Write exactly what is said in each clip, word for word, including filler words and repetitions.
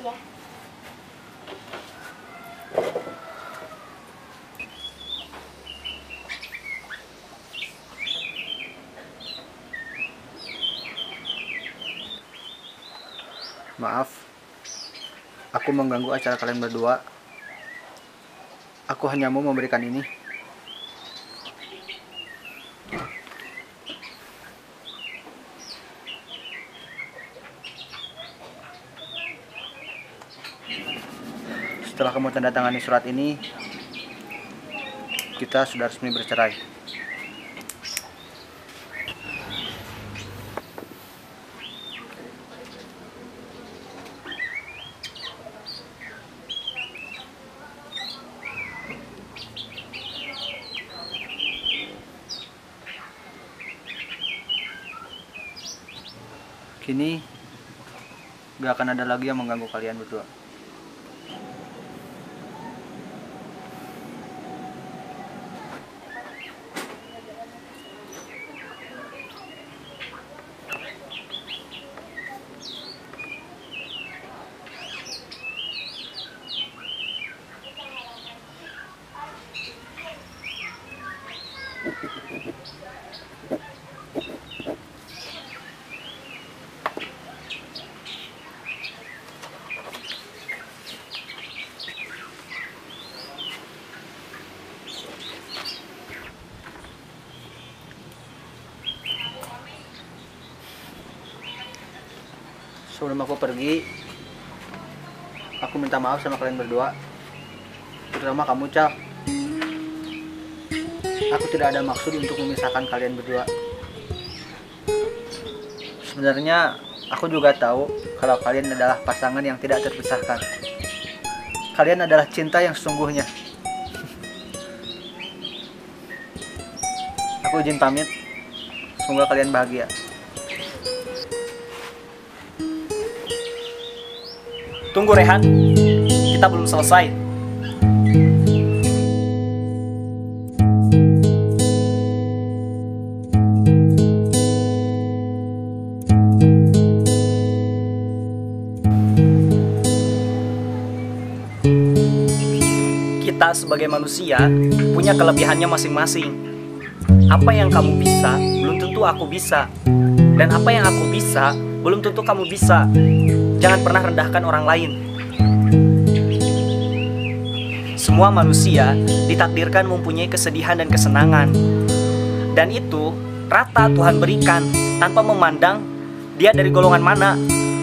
Makasih ya. Maaf, aku mengganggu acara kalian berdua. Aku hanya mau memberikan ini. Setelah kamu tanda tangani surat ini, kita sudah resmi bercerai. Kini gak akan ada lagi yang mengganggu kalian berdua. Sebelum aku pergi, aku minta maaf sama kalian berdua, terutama kamu, Cal. Aku tidak ada maksud untuk memisahkan kalian berdua. Sebenarnya aku juga tahu kalau kalian adalah pasangan yang tidak terpisahkan. Kalian adalah cinta yang sesungguhnya. Aku izin pamit. Semoga kalian bahagia. Tunggu Rehan, kita belum selesai. Kita sebagai manusia punya kelebihannya masing-masing. Apa yang kamu bisa, belum tentu aku bisa. Dan apa yang aku bisa, belum tentu kamu bisa. Jangan pernah rendahkan orang lain. Semua manusia ditakdirkan mempunyai kesedihan dan kesenangan. Dan itu rata Tuhan berikan tanpa memandang dia dari golongan mana.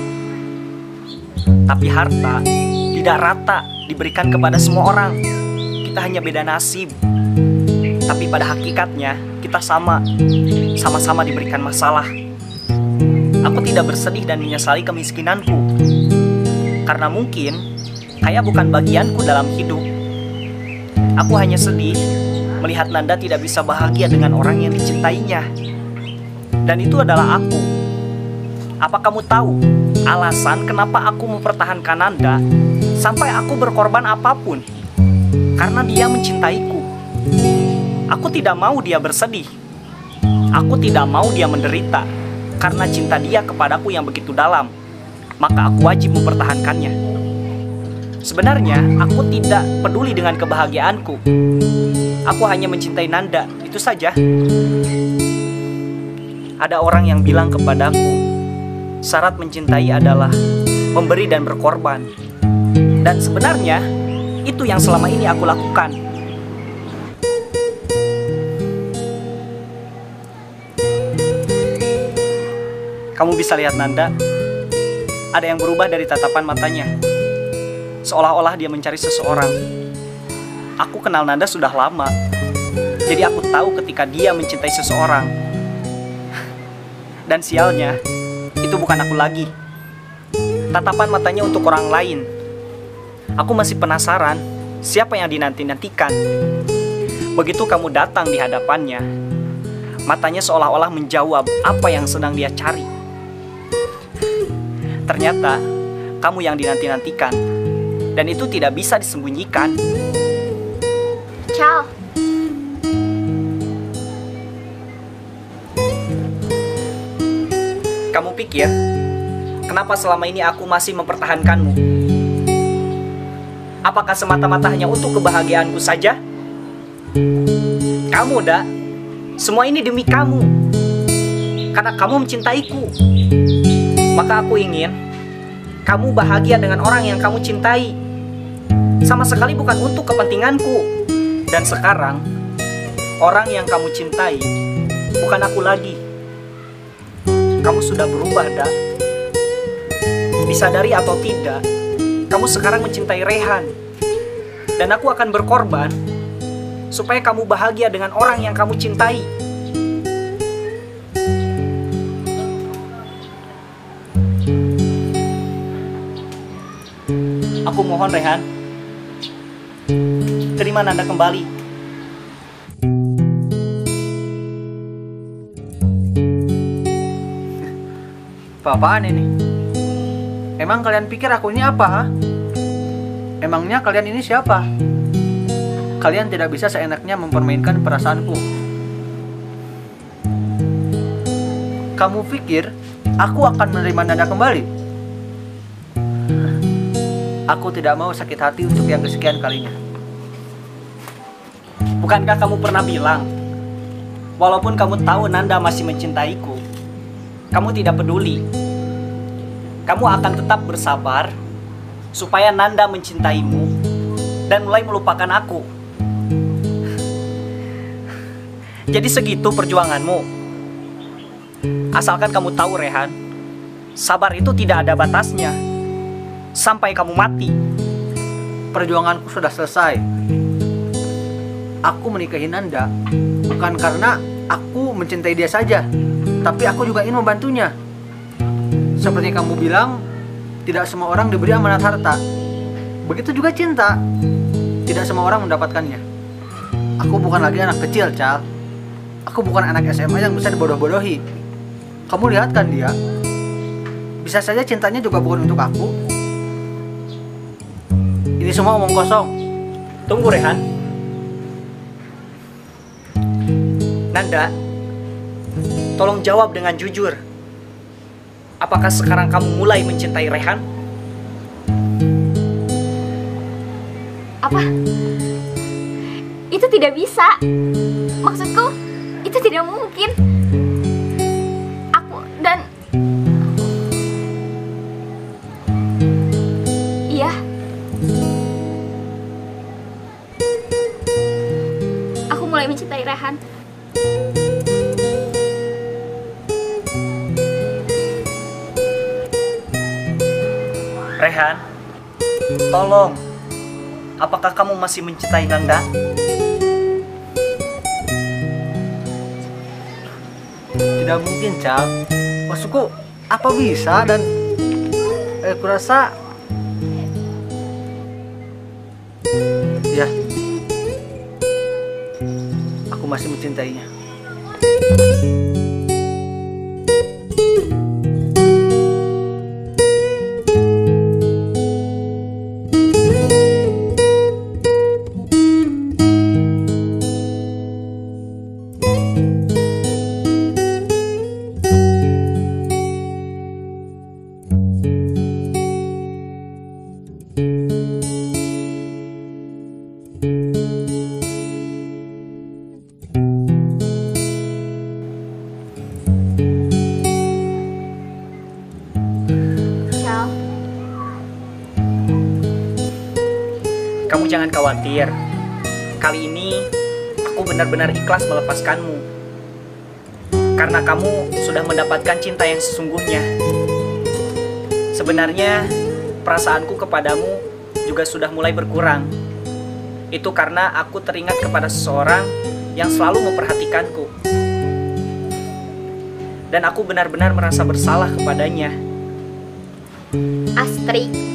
Tapi harta tidak rata diberikan kepada semua orang. Kita hanya beda nasib. Tapi pada hakikatnya kita sama. Sama-sama diberikan masalah. Aku tidak bersedih dan menyesali kemiskinanku. Karena mungkin kaya bukan bagianku dalam hidup. Aku hanya sedih melihat Nanda tidak bisa bahagia dengan orang yang dicintainya. Dan itu adalah aku. Apa kamu tahu alasan kenapa aku mempertahankan Nanda sampai aku berkorban apapun? Karena dia mencintaiku. Aku tidak mau dia bersedih. Aku tidak mau dia menderita. Karena cinta dia kepadaku yang begitu dalam, maka aku wajib mempertahankannya. Sebenarnya aku tidak peduli dengan kebahagiaanku. Aku hanya mencintai Nanda, itu saja. Ada orang yang bilang kepadaku, syarat mencintai adalah memberi dan berkorban. Dan sebenarnya itu yang selama ini aku lakukan. Kamu bisa lihat Nanda, ada yang berubah dari tatapan matanya. Seolah-olah dia mencari seseorang. Aku kenal Nanda sudah lama. Jadi aku tahu ketika dia mencintai seseorang. Dan sialnya, itu bukan aku lagi. Tatapan matanya untuk orang lain. Aku masih penasaran, siapa yang dinanti-nantikan. Begitu kamu datang di hadapannya, matanya seolah-olah menjawab apa yang sedang dia cari. Ternyata kamu yang dinanti-nantikan. Dan itu tidak bisa disembunyikan. Cal. Kamu pikir kenapa selama ini aku masih mempertahankanmu? Apakah semata-mata hanya untuk kebahagiaanku saja? Kamu, Da, semua ini demi kamu. Karena kamu mencintaiku. Maka aku ingin kamu bahagia dengan orang yang kamu cintai. Sama sekali bukan untuk kepentinganku. Dan sekarang, orang yang kamu cintai bukan aku lagi. Kamu sudah berubah, Da. Disadari atau tidak, kamu sekarang mencintai Rehan. Dan aku akan berkorban supaya kamu bahagia dengan orang yang kamu cintai. Aku mohon, Rehan, terima Nanda kembali. Apa-apaan ini? Emang kalian pikir aku ini apa, ha? Emangnya kalian ini siapa? Kalian tidak bisa seenaknya mempermainkan perasaanku. Kamu pikir aku akan menerima Nanda kembali? Aku tidak mau sakit hati untuk yang kesekian kalinya. Bukankah kamu pernah bilang, walaupun kamu tahu Nanda masih mencintaiku, kamu tidak peduli. Kamu akan tetap bersabar supaya Nanda mencintaimu dan mulai melupakan aku. Jadi segitu perjuanganmu. Asalkan kamu tahu, Rehan, sabar itu tidak ada batasnya. Sampai kamu mati. Perjuanganku sudah selesai. Aku menikahi Nanda bukan karena aku mencintai dia saja, tapi aku juga ingin membantunya. Seperti kamu bilang, tidak semua orang diberi amanat harta. Begitu juga cinta, tidak semua orang mendapatkannya. Aku bukan lagi anak kecil, Cal. Aku bukan anak S M A yang bisa dibodoh-bodohi. Kamu lihat kan dia? Bisa saja cintanya juga bukan untuk aku. Ini semua omong kosong. Tunggu, Rehan. Nanda, tolong jawab dengan jujur. Apakah sekarang kamu mulai mencintai Rehan? Apa? Itu tidak bisa. Maksudku, itu tidak mungkin. Aku dan... Iya. Aku mulai mencintai Rehan. Rehan, tolong. Apakah kamu masih mencintai Nanda? Tidak mungkin, Cal. Maksudku, apa bisa dan eh, kurasa ya, aku masih mencintainya. Kamu jangan khawatir. Kali ini aku benar-benar ikhlas melepaskanmu. Karena kamu sudah mendapatkan cinta yang sesungguhnya. Sebenarnya perasaanku kepadamu juga sudah mulai berkurang. Itu karena aku teringat kepada seseorang yang selalu memperhatikanku. Dan aku benar-benar merasa bersalah kepadanya. Astri.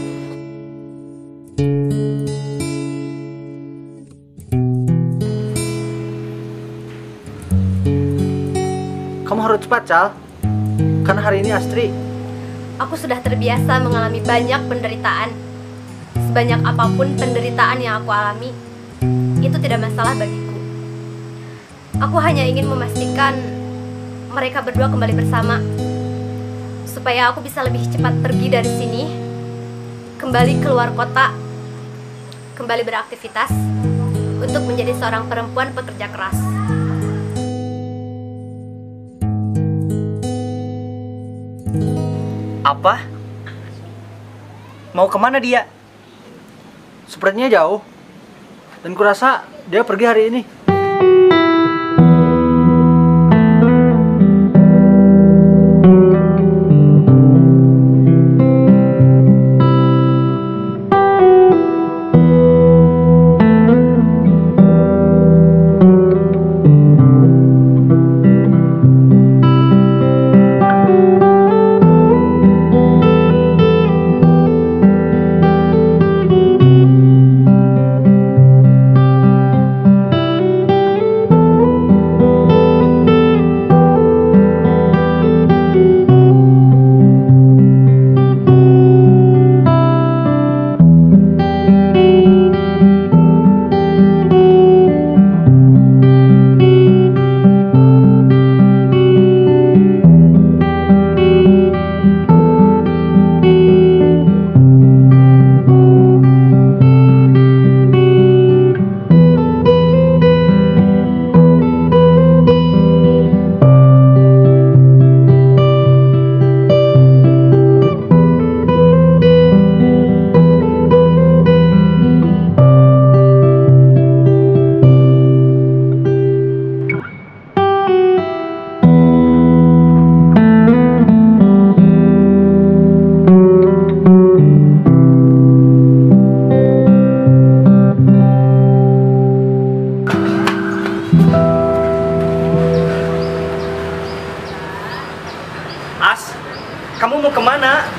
Kamu harus cepat, Cal. Karena hari ini Astri, Aku sudah terbiasa mengalami banyak penderitaan. Sebanyak apapun penderitaan yang aku alami, itu tidak masalah bagiku. Aku hanya ingin memastikan mereka berdua kembali bersama, supaya aku bisa lebih cepat pergi dari sini, kembali keluar kota, kembali beraktivitas untuk menjadi seorang perempuan pekerja keras. Apa? Mau kemana dia? Sepertinya jauh. Dan kurasa dia pergi hari ini. As, kamu mau kemana?